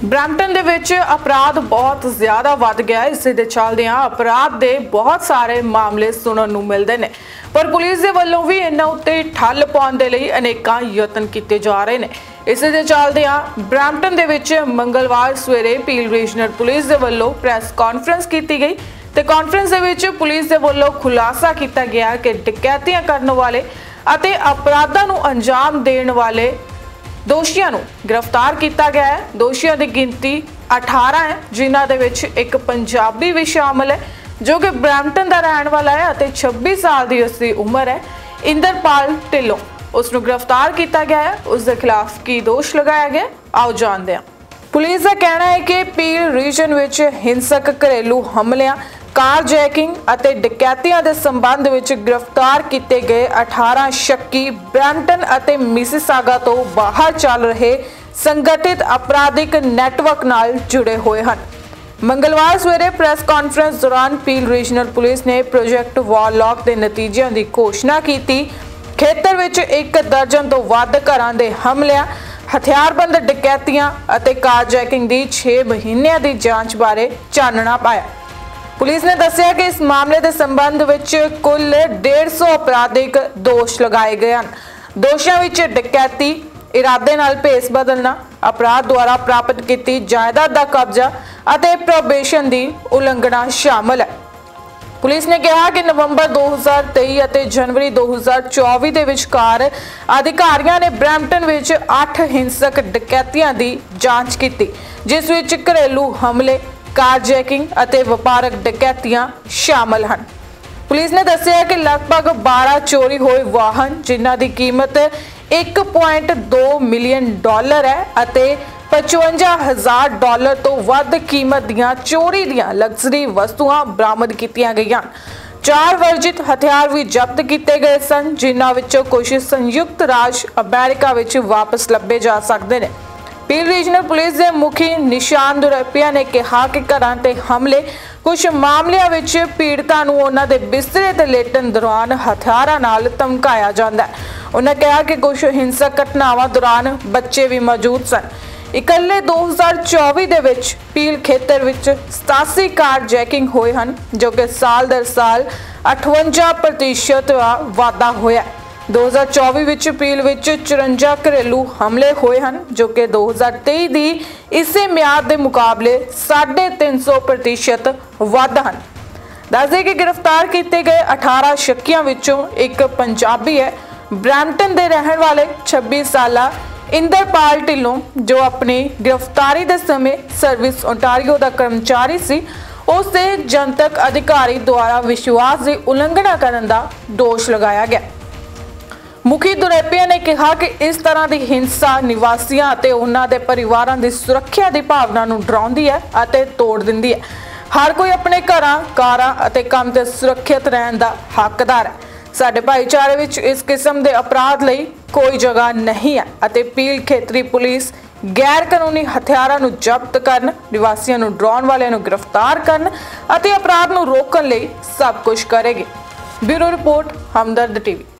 Brampton ਦੇ ਵਿੱਚ ਅਪਰਾਧ ਬਹੁਤ ਜ਼ਿਆਦਾ ਵੱਧ ਗਿਆ। ਇਸ ਦੇ ਚੱਲਦਿਆਂ ਅਪਰਾਧ ਦੇ ਬਹੁਤ ਸਾਰੇ ਮਾਮਲੇ ਸੁਣਨ ਨੂੰ ਮਿਲਦੇ ਨੇ, ਪਰ ਪੁਲਿਸ ਦੇ ਵੱਲੋਂ ਵੀ ਇਹਨਾਂ ਉੱਤੇ ਠੱਲ ਪਾਉਣ ਦੇ ਲਈ ਅਨੇਕਾਂ ਯਤਨ ਕੀਤੇ ਜਾ ਰਹੇ ਨੇ। ਇਸ ਦੇ ਚੱਲਦਿਆਂ ਬਰੈਂਪਟਨ ਦੇ ਵਿੱਚ ਮੰਗਲਵਾਰ ਸਵੇਰੇ ਪੀਲ ਰੀਜਨਲ ਪੁਲਿਸ ਦੇ ਵੱਲੋਂ ਪ੍ਰੈਸ ਕਾਨਫਰੰਸ ਕੀਤੀ ਗਈ ਤੇ ਕਾਨਫਰੰਸ ਦੇ ਵਿੱਚ ਪੁਲਿਸ ਦੇ ਵੱਲੋਂ ਖੁਲਾਸਾ ਕੀਤਾ ਗਿਆ ਕਿ ਡਕੈਤੀਆਂ ਕਰਨ ਵਾਲੇ ਅਤੇ ਅਪਰਾਧਾਂ ਨੂੰ ਅੰਜਾਮ ਦੇਣ ਵਾਲੇ ਦੋਸ਼ੀਆਂ ਨੂੰ गिरफ्तार किया गया है। दोषियों की गिनती 18 है, जिन्हां दे विच एक पंजाबी भी शामिल है जो कि ब्रैम्पटन का रहने वाला है और 26 साल की उसकी उम्र है। इंदरपाल ढिल्लों उसनूं गिरफ्तार किया गया है। उसके खिलाफ की दोष लगाया गया, आओ जानते हैं। पुलिस का कहना है कि पील रीजन विच हिंसक घरेलू हमलियां, कारजैकिंग ਅਤੇ ਡਕੈਤੀਆਂ ਦੇ ਸੰਬੰਧ ਵਿੱਚ ਗ੍ਰਿਫਤਾਰ ਕੀਤੇ ਗਏ 18 ਸ਼ੱਕੀ ਬਰੈਂਪਟਨ ਅਤੇ ਮਿਸੀਸਾਗਾ ਤੋਂ ਬਾਹਰ ਚੱਲ ਰਹੇ ਸੰਗਠਿਤ ਅਪਰਾਧਿਕ ਨੈਟਵਰਕ ਨਾਲ ਜੁੜੇ ਹੋਏ ਹਨ। ਮੰਗਲਵਾਰ ਸਵੇਰੇ ਪ੍ਰੈਸ ਕਾਨਫਰੰਸ ਦੌਰਾਨ ਪੀਲ ਰੀਜਨਲ ਪੁਲਿਸ ਨੇ ਪ੍ਰੋਜੈਕਟ ਵਾਰਲੌਕ ਦੇ ਨਤੀਜਿਆਂ ਦੀ ਘੋਸ਼ਣਾ ਕੀਤੀ। ਖੇਤਰ ਵਿੱਚ 1 ਦਰਜਨ ਤੋਂ ਵੱਧ ਘਰਾਂ ਦੇ ਹਮਲਿਆਂ, ਹਥਿਆਰਬੰਦ ਡਕੈਤੀਆਂ ਅਤੇ ਕਾਰਜੈਕਿੰਗ ਦੀ 6 ਮਹੀਨਿਆਂ ਦੀ ਜਾਂਚ ਬਾਰੇ ਚਾਨਣਾ ਪਾਇਆ। पुलिस ने दस्सिया कि इस मामले के संबंध विच कुल 150 अपराधिक दोष लगाए गए हैं। दोषियों विच डकैती, इरादे नाल भेस बदलना, अपराध द्वारा प्राप्त की जायदाद का कब्जा और प्रोबेशन की उलंघना शामिल है। पुलिस ने कहा कि नवंबर 2023 और जनवरी 2024 के विचकार अधिकारियों ने ब्रैम्पटन विच 8 हिंसक डकैतियां की जांच की, जिस विच घरेलू हमले, कारजैकिंग ਅਤੇ ਵਪਾਰਕ ਡਕੈਤੀਆਂ ਸ਼ਾਮਲ ਹਨ। ਪੁਲਿਸ ਨੇ ਦੱਸਿਆ ਕਿ ਲਗਭਗ 12 ਚੋਰੀ ਹੋਏ ਵਾਹਨ ਜਿਨ੍ਹਾਂ ਦੀ ਕੀਮਤ $1.2 ਮਿਲੀਅਨ ਹੈ ਅਤੇ $55,000 ਤੋਂ ਵੱਧ ਕੀਮਤ ਦੀਆਂ ਚੋਰੀ ਦੀਆਂ ਲਗਜ਼ਰੀ ਵਸਤੂਆਂ ਬਰਾਮਦ ਕੀਤੀਆਂ ਗਈਆਂ। 4 ਵਰਜਿਤ ਹਥਿਆਰ ਵੀ ਜ਼ਬਤ ਕੀਤੇ ਗਏ ਸਨ, ਜਿਨ੍ਹਾਂ ਵਿੱਚੋਂ ਕੁਝ ਸੰਯੁਕਤ ਰਾਜ ਅਮਰੀਕਾ ਵਿੱਚ ਵਾਪਸ ਲੱਭੇ ਜਾ ਸਕਦੇ ਨੇ। पील रीजनल पुलिस के मुखी निशान दुरपिया ने कहा कि घरां ते हमले कुछ मामलों में पीड़ितां नूं उन्हां दे बिस्तरे ते लेटण दौरान हथियारां नाल धमकाया जांदा है। उन्होंने कहा कि कुछ हिंसक घटनावां दौरान बच्चे भी मौजूद सन। इकल्ले 2024 दे विच पील खेतर विच 87 कारजैकिंग होए हन, जो कि साल दर साल 58% वाधा होया। 2024 विच पील विच 54 घरेलू हमले होए हैं, जो कि 2023 की इसे म्याद के मुकाबले 350% वध हैं। दस दें कि गिरफ्तार किए गए 18 शक्कियों विचों एक पंजाबी है। ब्रैम्पटन के रहने वाले 26 साला इंदरपाल ढिल्लों, जो अपनी गिरफ्तारी के समय सर्विस ओंटारियो का कर्मचारी सी, उस ते जनतक अधिकारी द्वारा विश्वास की उलंघना करने का दोष लगाया गया। मुखी दुरैपिया ने कहा कि इस तरह की हिंसा निवासियों और उन्होंने परिवारों की सुरक्षा की भावना को डराउंदी है और तोड़ दिंदी है। हर कोई अपने घरां, कारां और काम से सुरक्षित रहने का हकदार है। साडे भाईचारे विच इस किस्म के अपराध लई कोई जगह नहीं है और पील खेतरी पुलिस गैर कानूनी हथियारों को जब्त करन, निवासियों को डराउण वालियां को गिरफ्तार करन और अपराध को रोकण लई सब कुछ करेगी। Bureau report, Hamdard TV.